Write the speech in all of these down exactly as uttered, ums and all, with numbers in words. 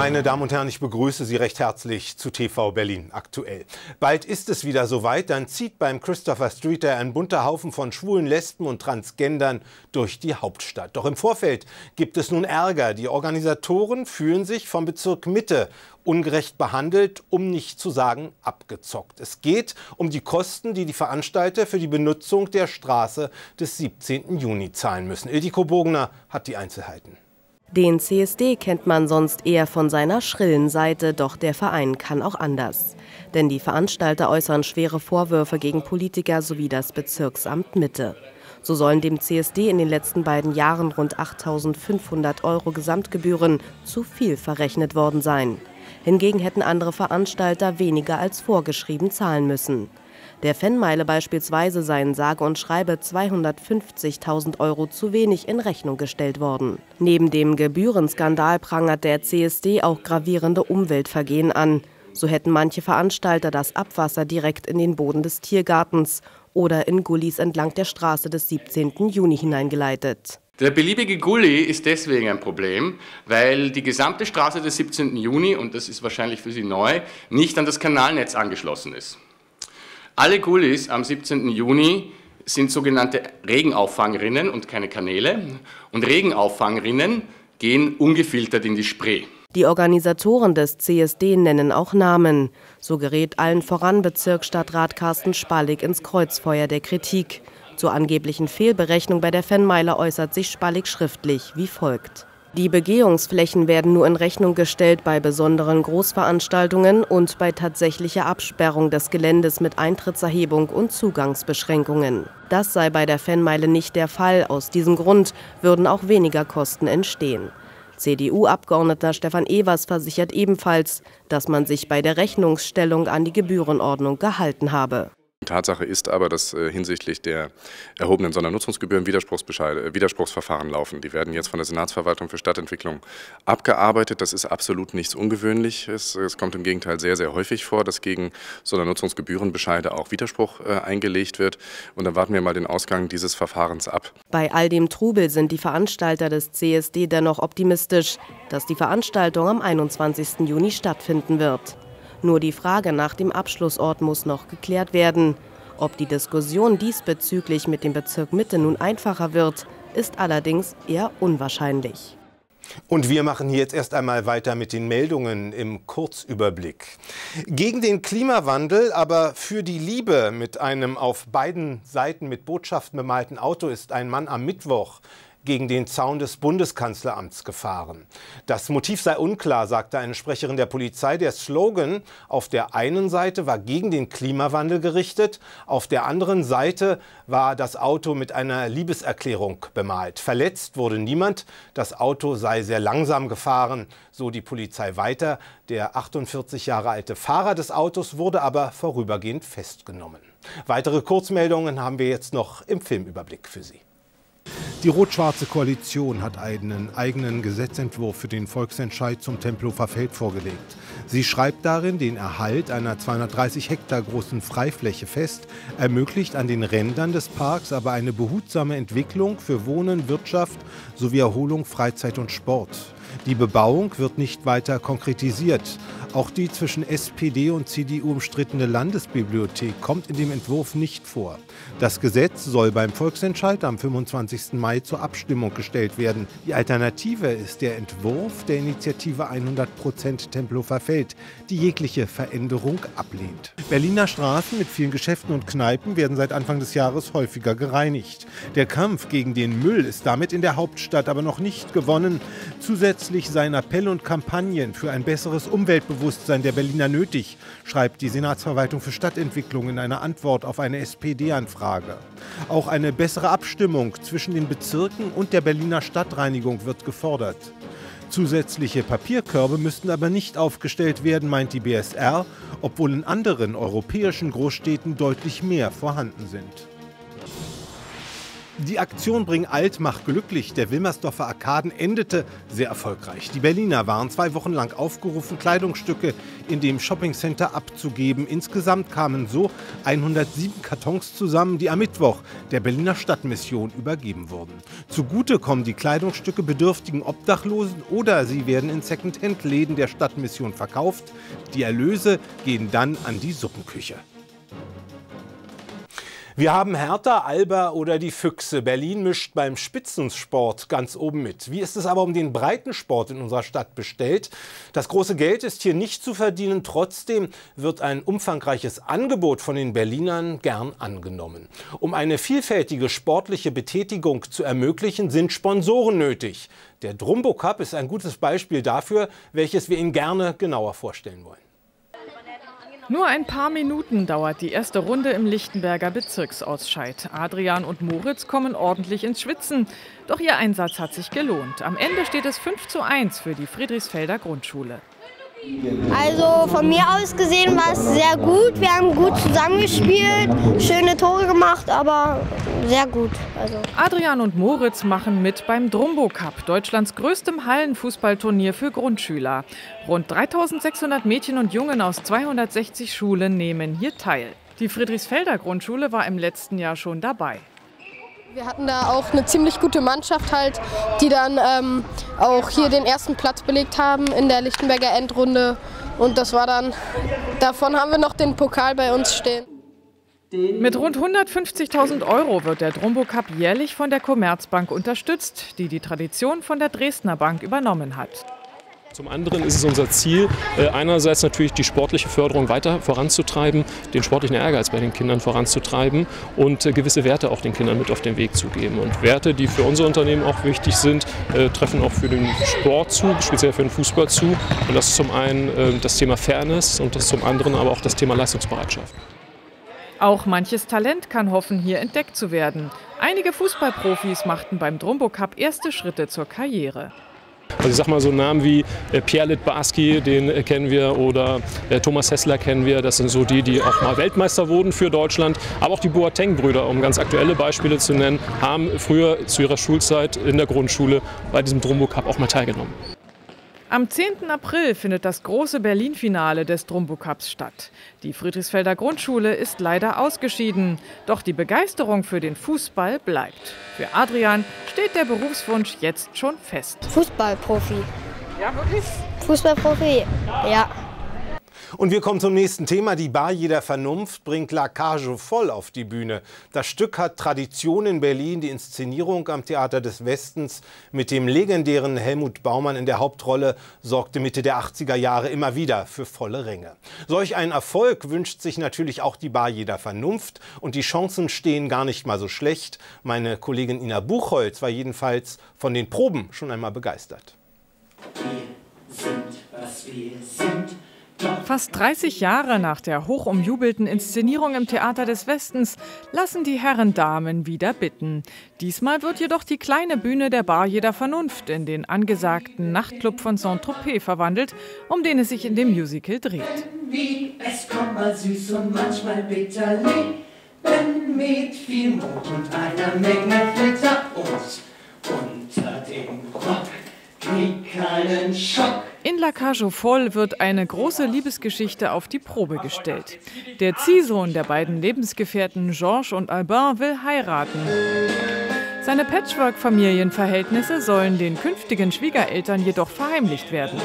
Meine Damen und Herren, ich begrüße Sie recht herzlich zu T V Berlin aktuell. Bald ist es wieder soweit, dann zieht beim Christopher Street ein bunter Haufen von Schwulen, Lesben und Transgendern durch die Hauptstadt. Doch im Vorfeld gibt es nun Ärger. Die Organisatoren fühlen sich vom Bezirk Mitte ungerecht behandelt, um nicht zu sagen abgezockt. Es geht um die Kosten, die die Veranstalter für die Benutzung der Straße des siebzehnten Juni zahlen müssen. Ildiko Bogner hat die Einzelheiten. Den C S D kennt man sonst eher von seiner schrillen Seite, doch der Verein kann auch anders. Denn die Veranstalter äußern schwere Vorwürfe gegen Politiker sowie das Bezirksamt Mitte. So sollen dem C S D in den letzten beiden Jahren rund achttausendfünfhundert Euro Gesamtgebühren zu viel verrechnet worden sein. Hingegen hätten andere Veranstalter weniger als vorgeschrieben zahlen müssen. Der Fanmeile beispielsweise seien sage und schreibe zweihundertfünfzigtausend Euro zu wenig in Rechnung gestellt worden. Neben dem Gebührenskandal prangert der C S D auch gravierende Umweltvergehen an. So hätten manche Veranstalter das Abwasser direkt in den Boden des Tiergartens oder in Gullis entlang der Straße des siebzehnten Juni hineingeleitet. Der beliebige Gully ist deswegen ein Problem, weil die gesamte Straße des siebzehnten Juni, und das ist wahrscheinlich für Sie neu, nicht an das Kanalnetz angeschlossen ist. Alle Gullis am siebzehnten Juni sind sogenannte Regenauffangrinnen und keine Kanäle. Und Regenauffangrinnen gehen ungefiltert in die Spree. Die Organisatoren des C S D nennen auch Namen. So gerät allen voran Bezirksstadtrat Carsten Spallig ins Kreuzfeuer der Kritik. Zur angeblichen Fehlberechnung bei der Fanmeile äußert sich Spallig schriftlich wie folgt. Die Begehungsflächen werden nur in Rechnung gestellt bei besonderen Großveranstaltungen und bei tatsächlicher Absperrung des Geländes mit Eintrittserhebung und Zugangsbeschränkungen. Das sei bei der Fanmeile nicht der Fall. Aus diesem Grund würden auch weniger Kosten entstehen. C D U-Abgeordneter Stefan Evers versichert ebenfalls, dass man sich bei der Rechnungsstellung an die Gebührenordnung gehalten habe. Tatsache ist aber, dass äh, hinsichtlich der erhobenen Sondernutzungsgebühren Widerspruchsbescheide, Widerspruchsverfahren laufen. Die werden jetzt von der Senatsverwaltung für Stadtentwicklung abgearbeitet. Das ist absolut nichts Ungewöhnliches. Es kommt im Gegenteil sehr, sehr häufig vor, dass gegen Sondernutzungsgebührenbescheide auch Widerspruch äh, eingelegt wird. Und dann warten wir mal den Ausgang dieses Verfahrens ab. Bei all dem Trubel sind die Veranstalter des C S D dennoch optimistisch, dass die Veranstaltung am einundzwanzigsten Juni stattfinden wird. Nur die Frage nach dem Abschlussort muss noch geklärt werden. Ob die Diskussion diesbezüglich mit dem Bezirk Mitte nun einfacher wird, ist allerdings eher unwahrscheinlich. Und wir machen hier jetzt erst einmal weiter mit den Meldungen im Kurzüberblick. Gegen den Klimawandel, aber für die Liebe mit einem auf beiden Seiten mit Botschaften bemalten Auto ist ein Mann am Mittwoch gegen den Zaun des Bundeskanzleramts gefahren. Das Motiv sei unklar, sagte eine Sprecherin der Polizei. Der Slogan auf der einen Seite war gegen den Klimawandel gerichtet, auf der anderen Seite war das Auto mit einer Liebeserklärung bemalt. Verletzt wurde niemand, das Auto sei sehr langsam gefahren, so die Polizei weiter. Der achtundvierzig Jahre alte Fahrer des Autos wurde aber vorübergehend festgenommen. Weitere Kurzmeldungen haben wir jetzt noch im Filmüberblick für Sie. Die rot-schwarze Koalition hat einen eigenen Gesetzentwurf für den Volksentscheid zum Tempelhofer Feld vorgelegt. Sie schreibt darin den Erhalt einer zweihundertdreißig Hektar großen Freifläche fest, ermöglicht an den Rändern des Parks aber eine behutsame Entwicklung für Wohnen, Wirtschaft sowie Erholung, Freizeit und Sport. Die Bebauung wird nicht weiter konkretisiert. Auch die zwischen S P D und C D U umstrittene Landesbibliothek kommt in dem Entwurf nicht vor. Das Gesetz soll beim Volksentscheid am fünfundzwanzigsten Mai zur Abstimmung gestellt werden. Die Alternative ist der Entwurf der Initiative hundert Prozent Tempelhofer Feld, die jegliche Veränderung ablehnt. Berliner Straßen mit vielen Geschäften und Kneipen werden seit Anfang des Jahres häufiger gereinigt. Der Kampf gegen den Müll ist damit in der Hauptstadt aber noch nicht gewonnen. Zusätzlich seien Appelle und Kampagnen für ein besseres Umweltbewusstsein der Berliner nötig, schreibt die Senatsverwaltung für Stadtentwicklung in einer Antwort auf eine S P D-Anfrage. Auch eine bessere Abstimmung zwischen den Bezirken und der Berliner Stadtreinigung wird gefordert. Zusätzliche Papierkörbe müssten aber nicht aufgestellt werden, meint die B S R, obwohl in anderen europäischen Großstädten deutlich mehr vorhanden sind. Die Aktion Bring Alt, mach glücklich der Wilmersdorfer Arkaden endete sehr erfolgreich. Die Berliner waren zwei Wochen lang aufgerufen, Kleidungsstücke in dem Shoppingcenter abzugeben. Insgesamt kamen so hundertsieben Kartons zusammen, die am Mittwoch der Berliner Stadtmission übergeben wurden. Zugute kommen die Kleidungsstücke bedürftigen Obdachlosen oder sie werden in Secondhand-Läden der Stadtmission verkauft. Die Erlöse gehen dann an die Suppenküche. Wir haben Hertha, Alba oder die Füchse. Berlin mischt beim Spitzensport ganz oben mit. Wie ist es aber um den Breitensport in unserer Stadt bestellt? Das große Geld ist hier nicht zu verdienen. Trotzdem wird ein umfangreiches Angebot von den Berlinern gern angenommen. Um eine vielfältige sportliche Betätigung zu ermöglichen, sind Sponsoren nötig. Der Drumbo Cup ist ein gutes Beispiel dafür, welches wir Ihnen gerne genauer vorstellen wollen. Nur ein paar Minuten dauert die erste Runde im Lichtenberger Bezirksausscheid. Adrian und Moritz kommen ordentlich ins Schwitzen. Doch ihr Einsatz hat sich gelohnt. Am Ende steht es fünf zu eins für die Friedrichsfelder Grundschule. Also von mir aus gesehen war es sehr gut. Wir haben gut zusammengespielt, schöne Tore gemacht, aber sehr gut. Also. Adrian und Moritz machen mit beim Drumbo Cup, Deutschlands größtem Hallenfußballturnier für Grundschüler. Rund dreitausendsechshundert Mädchen und Jungen aus zweihundertsechzig Schulen nehmen hier teil. Die Friedrichsfelder Grundschule war im letzten Jahr schon dabei. Wir hatten da auch eine ziemlich gute Mannschaft halt, die dann ähm, auch hier den ersten Platz belegt haben in der Lichtenberger Endrunde. Und das war dann, davon haben wir noch den Pokal bei uns stehen. Mit rund hundertfünfzigtausend Euro wird der Drumbo Cup jährlich von der Commerzbank unterstützt, die die Tradition von der Dresdner Bank übernommen hat. Zum anderen ist es unser Ziel, einerseits natürlich die sportliche Förderung weiter voranzutreiben, den sportlichen Ehrgeiz bei den Kindern voranzutreiben und gewisse Werte auch den Kindern mit auf den Weg zu geben. Und Werte, die für unser Unternehmen auch wichtig sind, treffen auch für den Sport zu, speziell für den Fußball zu. Und das ist zum einen das Thema Fairness und das zum anderen aber auch das Thema Leistungsbereitschaft. Auch manches Talent kann hoffen, hier entdeckt zu werden. Einige Fußballprofis machten beim Drumbo Cup erste Schritte zur Karriere. Also ich sag mal so Namen wie äh, Pierre Littbarski, den äh, kennen wir, oder äh, Thomas Hessler kennen wir. Das sind so die, die auch mal Weltmeister wurden für Deutschland. Aber auch die Boateng-Brüder, um ganz aktuelle Beispiele zu nennen, haben früher zu ihrer Schulzeit in der Grundschule bei diesem Drumbo Cup auch mal teilgenommen. Am zehnten April findet das große Berlin-Finale des Drumbo Cups statt. Die Friedrichsfelder Grundschule ist leider ausgeschieden. Doch die Begeisterung für den Fußball bleibt. Für Adrian steht der Berufswunsch jetzt schon fest. Fußballprofi. Ja, wirklich? Fußballprofi, ja. Und wir kommen zum nächsten Thema. Die Bar jeder Vernunft bringt La Cage voll auf die Bühne. Das Stück hat Tradition in Berlin. Die Inszenierung am Theater des Westens mit dem legendären Helmut Baumann in der Hauptrolle sorgte Mitte der achtziger Jahre immer wieder für volle Ränge. Solch einen Erfolg wünscht sich natürlich auch die Bar jeder Vernunft. Und die Chancen stehen gar nicht mal so schlecht. Meine Kollegin Ina Buchholz war jedenfalls von den Proben schon einmal begeistert. Wir sind, was wir sind. Fast dreißig Jahre nach der hochumjubelten Inszenierung im Theater des Westens lassen die Herren Damen wieder bitten. Diesmal wird jedoch die kleine Bühne der Bar jeder Vernunft in den angesagten Nachtclub von Saint-Tropez verwandelt, um den es sich in dem Musical dreht. Wie es kommt mal süß und manchmal bitterlich, wenn mit viel Mut und einer Menge Flitter und unter dem Rock krieg keinen Schock. In La Cage aux Folles wird eine große Liebesgeschichte auf die Probe gestellt. Der Ziehsohn der beiden Lebensgefährten Georges und Albin will heiraten. Seine Patchwork-Familienverhältnisse sollen den künftigen Schwiegereltern jedoch verheimlicht werden.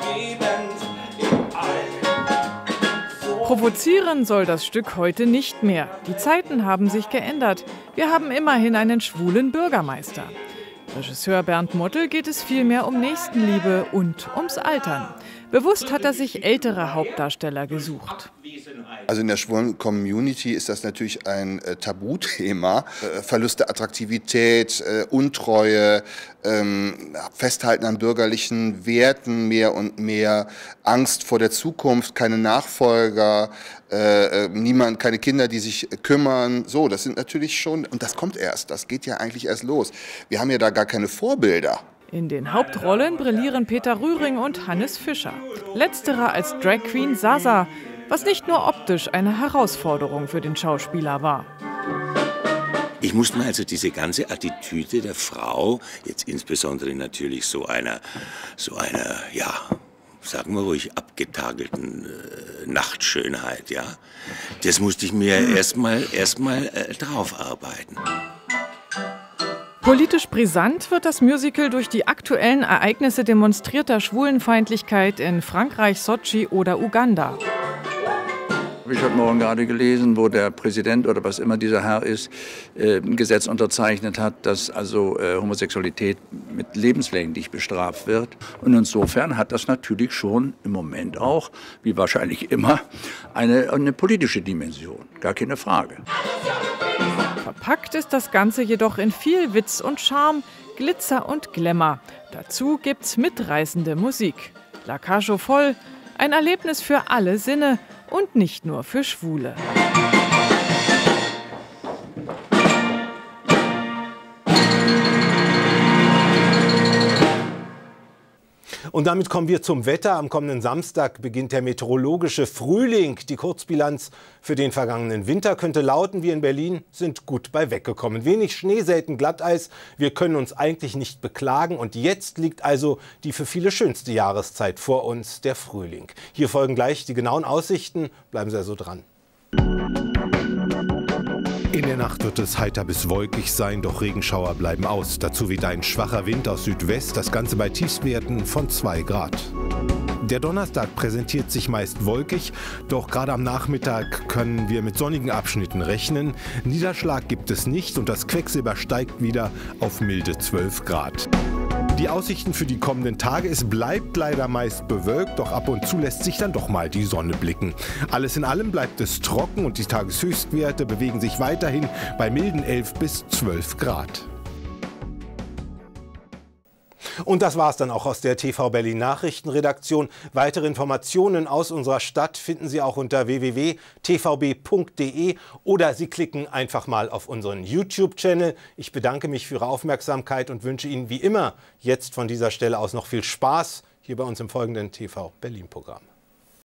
Provozieren soll das Stück heute nicht mehr. Die Zeiten haben sich geändert. Wir haben immerhin einen schwulen Bürgermeister. Regisseur Bernd Mottl geht es vielmehr um Nächstenliebe und ums Altern. Bewusst hat er sich ältere Hauptdarsteller gesucht. Also in der schwulen Community ist das natürlich ein äh, Tabuthema. Äh, Verlust der Attraktivität, äh, Untreue, ähm, Festhalten an bürgerlichen Werten mehr und mehr, Angst vor der Zukunft, keine Nachfolger, äh, niemand, keine Kinder, die sich kümmern. So, das sind natürlich schon, und das kommt erst, das geht ja eigentlich erst los. Wir haben ja da gar keine Vorbilder. In den Hauptrollen brillieren Peter Rühring und Hannes Fischer. Letzterer als Drag Queen Sasa, was nicht nur optisch eine Herausforderung für den Schauspieler war. Ich musste mir also diese ganze Attitüde der Frau, jetzt insbesondere natürlich so einer, so einer, ja, sagen wir ruhig, abgetakelten äh, Nachtschönheit, ja, das musste ich mir erstmal erstmal äh, drauf arbeiten. Politisch brisant wird das Musical durch die aktuellen Ereignisse demonstrierter Schwulenfeindlichkeit in Frankreich, Sotschi oder Uganda. Habe ich heute Morgen gerade gelesen, wo der Präsident oder was immer dieser Herr ist, äh, ein Gesetz unterzeichnet hat, dass also äh, Homosexualität mit lebenslänglich bestraft wird. Und insofern hat das natürlich schon im Moment auch, wie wahrscheinlich immer, eine, eine politische Dimension. Gar keine Frage. Verpackt ist das Ganze jedoch in viel Witz und Charme, Glitzer und Glamour. Dazu gibt's mitreißende Musik. La Cage aux Folles, ein Erlebnis für alle Sinne. Und nicht nur für Schwule. Und damit kommen wir zum Wetter. Am kommenden Samstag beginnt der meteorologische Frühling. Die Kurzbilanz für den vergangenen Winter könnte lauten, wir in Berlin sind gut bei weggekommen. Wenig Schnee, selten Glatteis. Wir können uns eigentlich nicht beklagen. Und jetzt liegt also die für viele schönste Jahreszeit vor uns, der Frühling. Hier folgen gleich die genauen Aussichten. Bleiben Sie also dran. In der Nacht wird es heiter bis wolkig sein, doch Regenschauer bleiben aus. Dazu weht ein schwacher Wind aus Südwest, das Ganze bei Tiefstwerten von zwei Grad. Der Donnerstag präsentiert sich meist wolkig, doch gerade am Nachmittag können wir mit sonnigen Abschnitten rechnen. Niederschlag gibt es nicht und das Quecksilber steigt wieder auf milde zwölf Grad. Die Aussichten für die kommenden Tage, es bleibt leider meist bewölkt, doch ab und zu lässt sich dann doch mal die Sonne blicken. Alles in allem bleibt es trocken und die Tageshöchstwerte bewegen sich weiterhin bei milden elf bis zwölf Grad. Und das war es dann auch aus der T V Berlin Nachrichtenredaktion. Weitere Informationen aus unserer Stadt finden Sie auch unter w w w punkt t v b punkt d e oder Sie klicken einfach mal auf unseren YouTube-Channel. Ich bedanke mich für Ihre Aufmerksamkeit und wünsche Ihnen wie immer jetzt von dieser Stelle aus noch viel Spaß hier bei uns im folgenden T V Berlin-Programm.